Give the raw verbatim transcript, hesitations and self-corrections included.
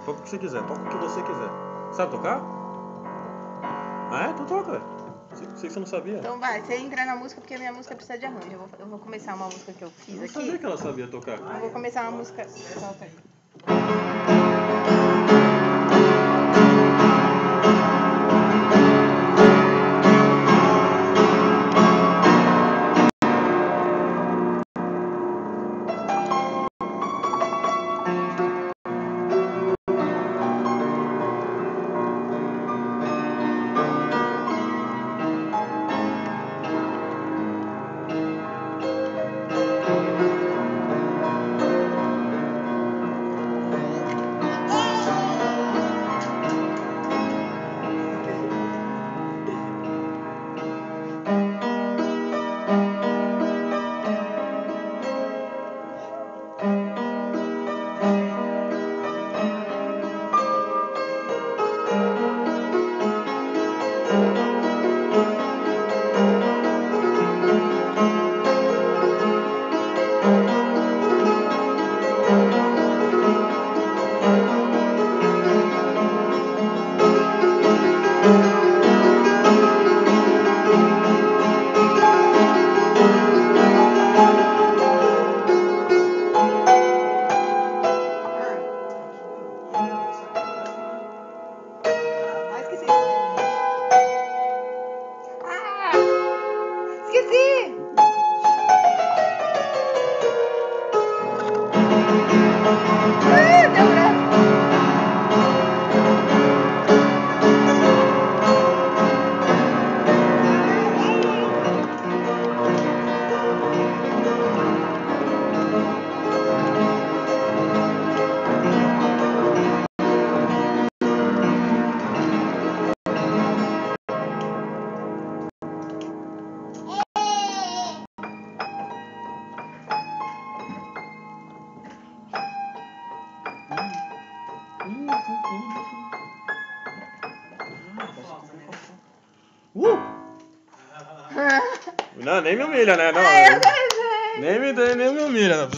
Toca o que você quiser, toca o que você quiser. Sabe tocar? Ah, é? Então toca. Sei que você não sabia. Então vai, você entra na música porque a minha música precisa de arranjo. Eu vou, eu vou começar uma música que eu fiz Eu não aqui. sabia que ela sabia tocar. Eu vou começar uma música. Solta aí. Uh! Não, nem me humilha, né? Não, Ai, eu quero ver. nem me, nem me humilha.